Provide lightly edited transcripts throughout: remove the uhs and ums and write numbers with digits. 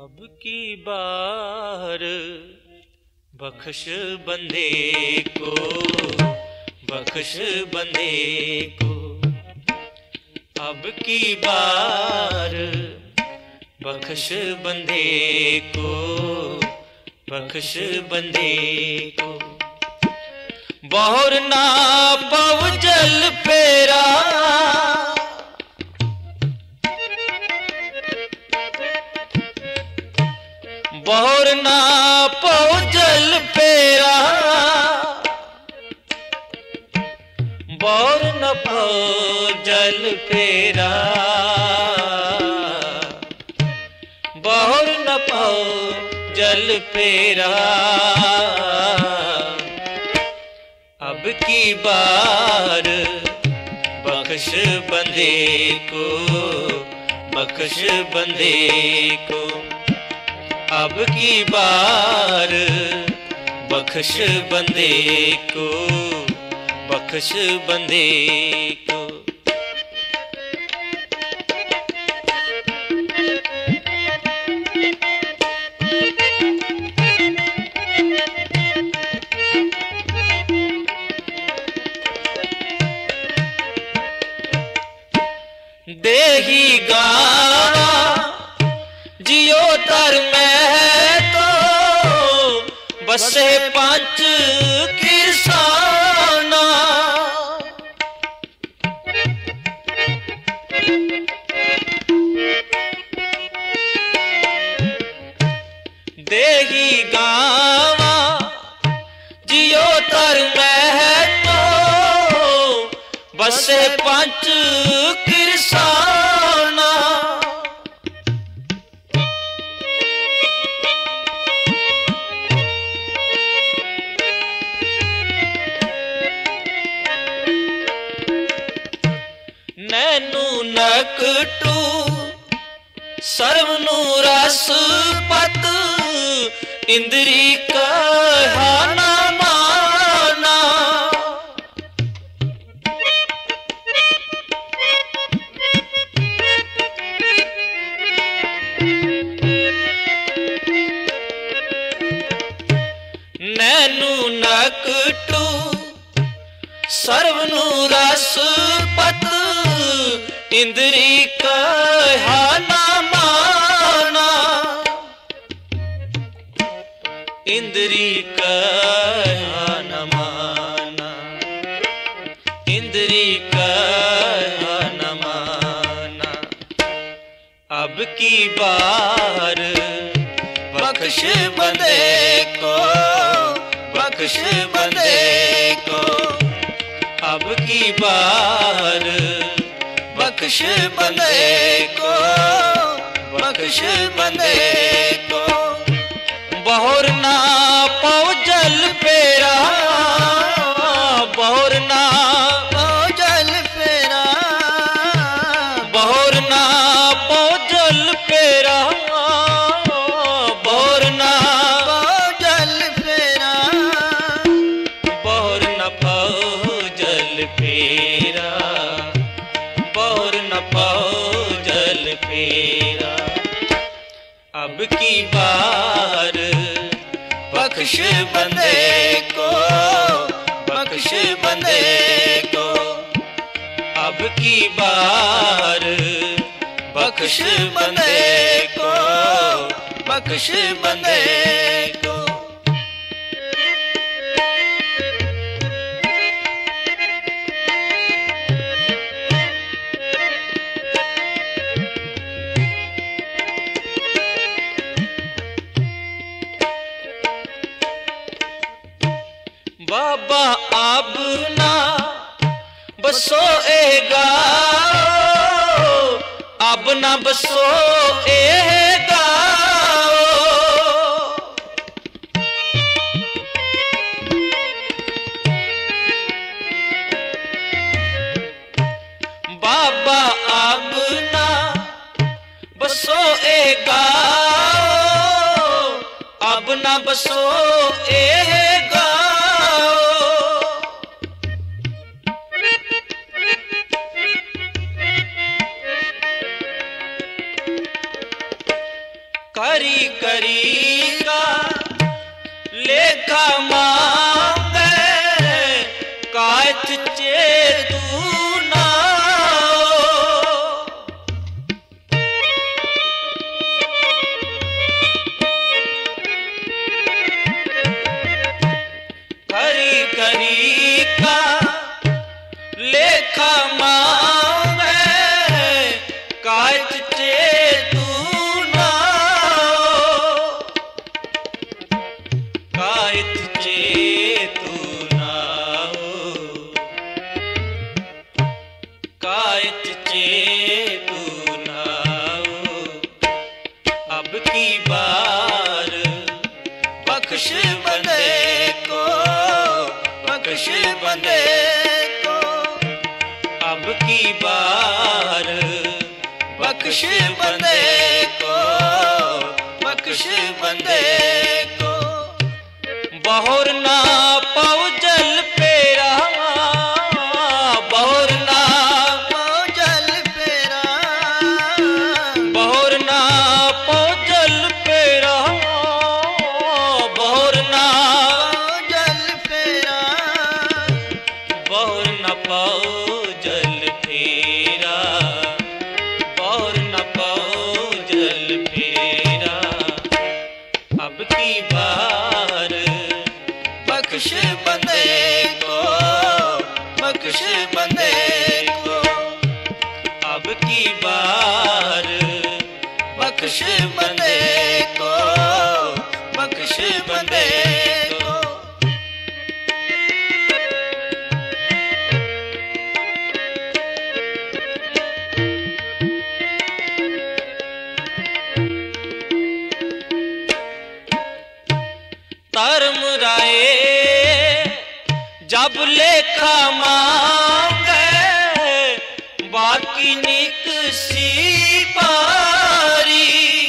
अब की बार बख्श बंदे को, बख्श बंदे को। अब की बार बख्श बंदे को, बख्श बंदे को। बहुर ना पव जल फेरा, बहुर ना पव जल फेरा, बहुर न पव जल फेरा, बहुर न पव जल फेरा। अब की बार बख्श बंदे को, बख्श बंदे को। अब की बार बख्श बंदे को, बख्श बंदे को। देही गाना जियो तर में तो बसे पंच किरसाना। देही गावा जियो तर में तो बसे पंच किरसाना। नैनू नकटू सर्वनु रस पत, इंद्री कहा ना माना। नैनू नकटू सर्वनु रस पत, इंद्री कहा ना माना। इंद्री कहा न माना, इंद्री कहा न माना। अब की बार बख्श बंदे को, बख्श बंदे को। अब की बार बख्श बंदे को, बख्श बंदे को। बहुर ना पव जल फेरा, बहुर ना पव जल फेरा, बहुर ना पव जल फेरा, बहुर ना पव जल फेरा, बहुर न पव जल फेरा, बहुर न पव जल फेरा। अब की बार बख्श बंदे को, बख्श बंदे को। अब की बार बख्श बंदे को, बख्श बंदे को। बाबा अब ना बसो ए गाओ, अब ना बसो ए गाओ। बाबा अब ना बसो ए गाओ, अब ना बसो ए गाओ। करी करी का लेखा मांगे कायत चेतू ना करी करी का लेखा मांगे कायत चेतू ना कायत चेतू ना कायत चेतू ना अब की बार बख्श बंदे को बख्श बंदे को अब की बार बख्श बंदे को बख्श बंदे को बहुर ना पाओ जल पेरा बहुर ना पाओ जल पेरा बहुर ना पाओ जल पेरा बहुर ना पाओ जल पेरा बहुर ना पाओ जल फेरा बहुर न पाओ जल फेरा अब की बार बख्श बंदे को बख्श बंदे को अब की बार बख्श बंदे को बख्श बंदे को धर्म राय जब लेखा मांगे बाकी निकसी पारी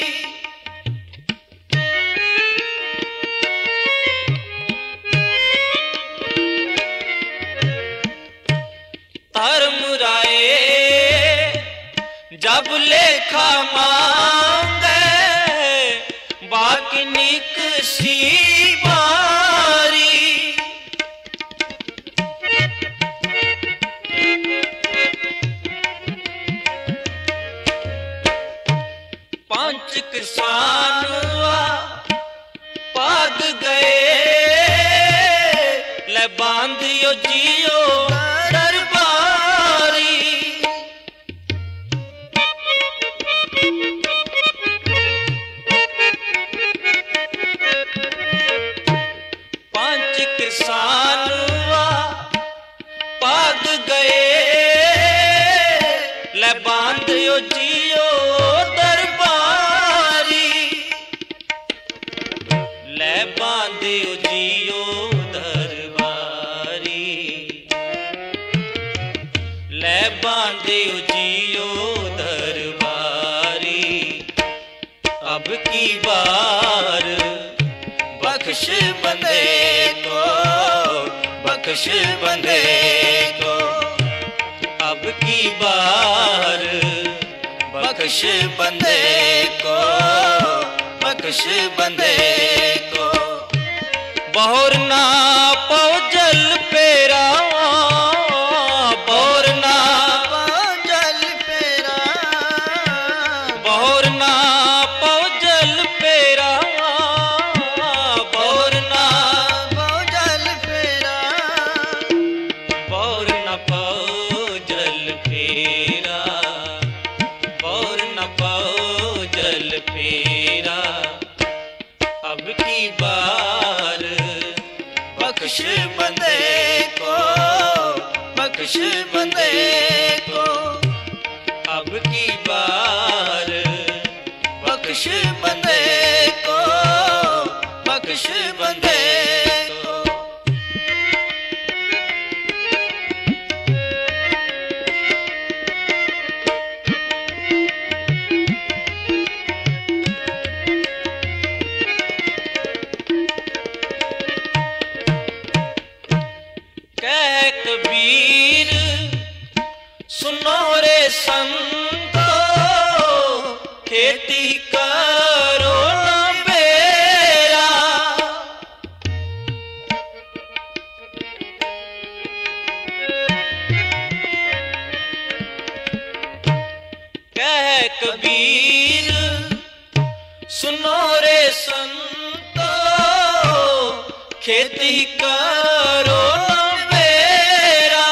धर्म राय जब लेखा मांगे बाकी निकसी पांच किसान पाग गए ले बांधियो जियो दरबारी पांच किसान पाग गए ले बांधियो जियो ले बांधियो जियो दरबारी ले बांधियो जियो दरबारी अब की बार बख्श बंदे को बख्श बंदे को अब की बार बख्श बंदे को बख्श बंदे को बहुर ना पाओ जल पेरा बहुर ना पाओ जल पेरा बहुर ना पाओ जल पेरा बहुर ना पाओ जल पेरा बहुर ना पाओ जल फेरा बहुर ना पाओ जल फेरा अब की बार बख्श बंदे को बख्श बंदे को अब की बार बख्श बंदे को बख्श बंदे को कबीर सुनो रे संतो खेती करो खेती करो बेरा।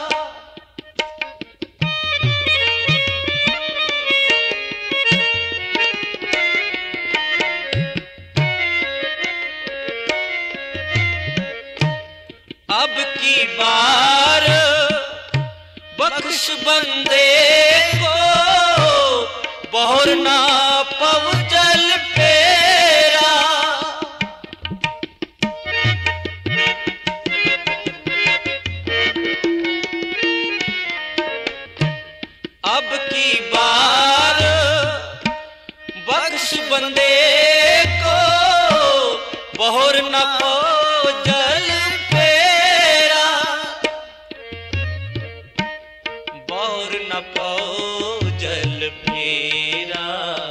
अब की बार बख्श बंदे को बहुर ना पव जल फेरा। अब की बार बख्श बंदे को बहुर न पव जल फेरा। बहुर न पव जल फेरा।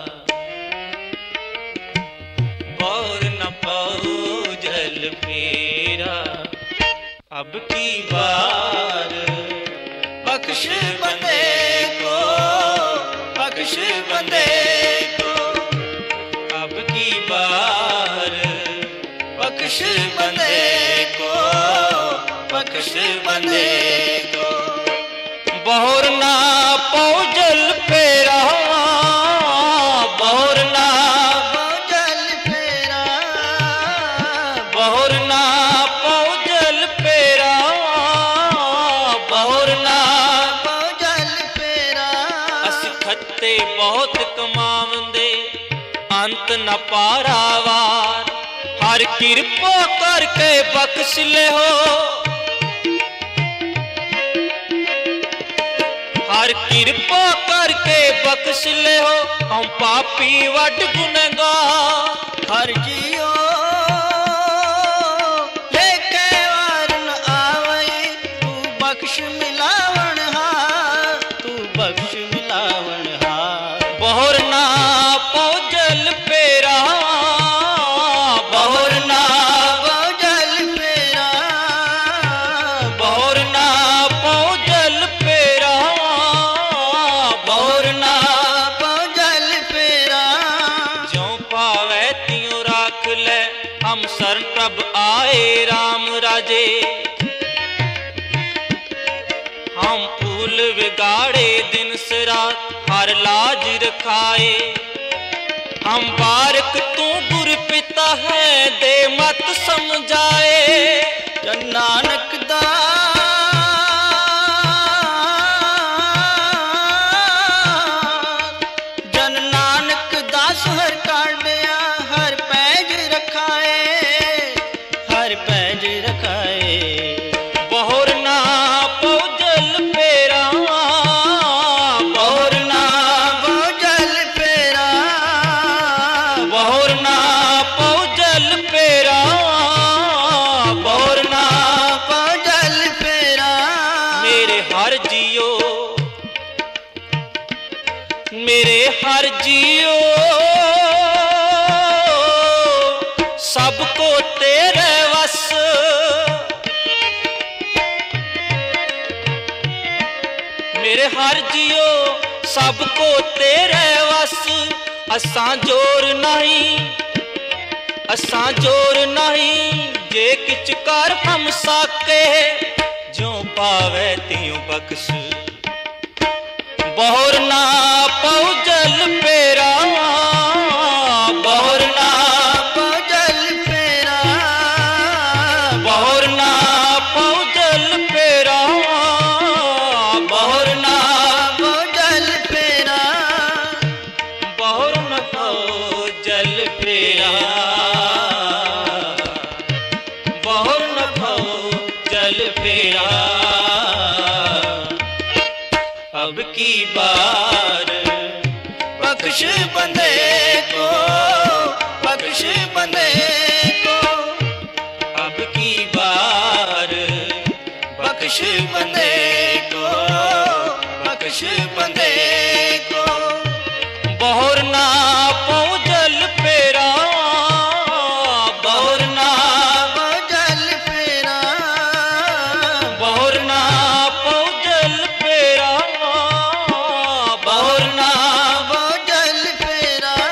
बहुर न पव जल फेरा। अब की बार बख्श बंदे को, बख्श बंदे को। अब की बार बख्श बंदे को, बख्श बंदे को। बहुर ना पव जल फेरा। बहुर ना पव जल फेरा। बहुर ना पव जल फेरा। बहुर ना पव जल फेरा। अस खत्ते बहुत कमावंदे अंत न पारावार। हर किरपा करके बख्श ले हो। हर किरपा करके बख्श ले हो। हम पापी वड गुनहगार। हर जियो लेके वार न आवई। तू बख्श मिलावण हार। तू बख्श मिलावण हार। बहुर ना पव जल फेरा। बहुर ना पव जल फेरा। बहुर ना पव जल फेरा। बहुर ना पव जल फेरा। ज्यों पावे त्यों राख ले। हम शरण प्रभ आए राम राजे। हम फूल बिगाड़े दिन से रात। हर लाज रखाए। हम बारक तू गुर पिता है। दे मत समझाए। जन नानक दा जन नानक दास हर काढ़िया। हर पैज रखाए। हर पैज रखाए। बहुर ना पव जल फेरा। बहुर ना पव जल फेरा। बहुर ना पव जल फेरा। बहुर ना पव जल फेरा। मेरे हर जियो, मेरे हर जियो सबको तेरे वस। मेरे हर जियो सबको तेरे वस। असां जोर नहीं, असां जोर नहीं। जे किच कर हम साके। ज्यों पावे त्यों बख्श। बहुर ना पव जल फेरा। बहुर ना पव जल फेरा। बहुर ना पव जल फेरा। बहुर ना पव जल फेरा। बहुर न पव जल फेरा। बहुर न पव जल फेरा। अब की बार बख्श बंदे को, बख्श बंदे को। अब की बार बख्श बंदे को, बख्श बंदे को। बहुर ना पव जल फेरा। बहुर ना पव जल फेरा। बहुर ना पव जल फेरा। बहुर ना पव जल फेरा।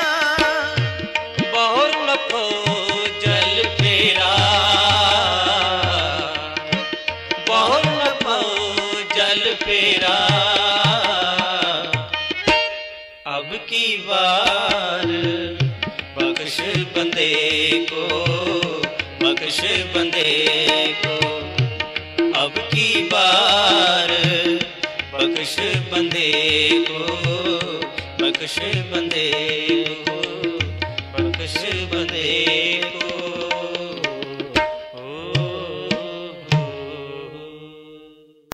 की बार बख्श बंदे को, बख्श बंदे को, अब की बार बख्श बंदे को, बख्श बंदे को, बख्श बंदे